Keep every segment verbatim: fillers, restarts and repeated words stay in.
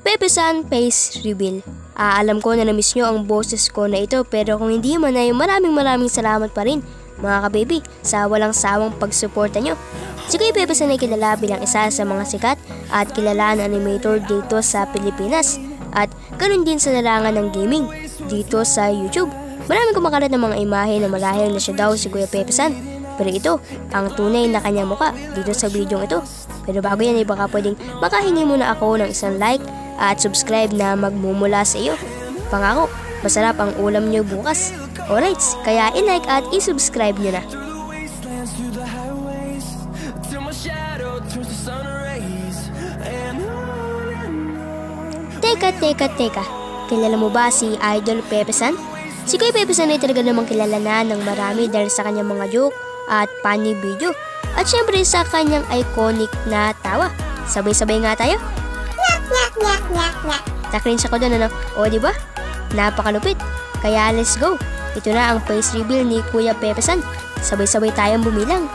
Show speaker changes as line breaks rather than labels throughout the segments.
Pepe San Face Reveal. Ah, alam ko na na-miss nyo ang boses ko na ito, pero kung hindi man ay maraming maraming salamat pa rin mga ka-baby sa walang sawang pagsuporta nyo. Si Kuya Pepe San ay kilala bilang isa sa mga sikat at kilala na animator dito sa Pilipinas at ganun din sa larangan ng gaming dito sa YouTube. Maraming kumakalat ng mga imahe na marahil na siya daw si Kuya Pepe San, pero ito ang tunay na kanyang muka dito sa video ito. Pero bago yan ay baka pwedeng makahingi muna ako ng isang like at subscribe na magmumula sa iyo. Pangako, masarap ang ulam nyo bukas. Alright, kaya i-like at i-subscribe nyo na. Teka, teka, teka. Kilala mo ba si Idol Pepe San? Si Kuya Pepe San ay talaga namang kilala na ng marami dahil sa kanyang mga joke at funny video. At syempre sa kanyang iconic na tawa. Sabay-sabay nga tayo. Na-cringe ako doon, ano? O diba? Napakalupit. Kaya let's go. Ito na ang face reveal ni Kuya Pepe San. Sabay-sabay tayong bumilang.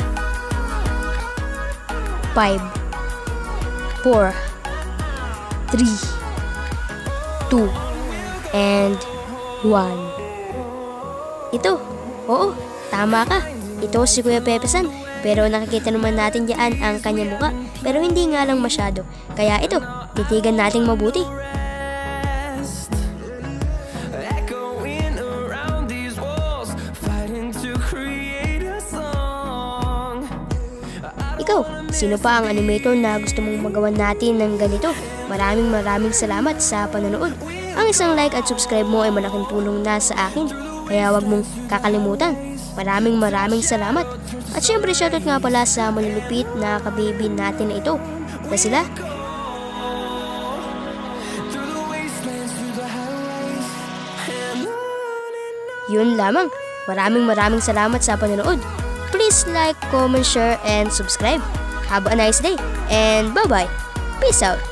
five, four, three, two, and one. Ito. Oo, tama ka. Ito si Kuya Pepe San. Pero nakikita naman natin diyan ang kanyang muka. Pero hindi nga lang masyado. Kaya ito, titigan nating mabuti. Ikaw, sino pa ang animator na gusto mong magawa natin ng ganito? Maraming maraming salamat sa panonood. Ang isang like at subscribe mo ay malaking tulong na sa akin. Kaya wag mong kakalimutan. Maraming maraming salamat. At syempre shoutout nga pala sa malulupit na kababy natin na ito. Na sila? Yun lamang. Maraming maraming salamat sa panonood. Please like, comment, share, and subscribe. Have a nice day. And bye-bye. Peace out.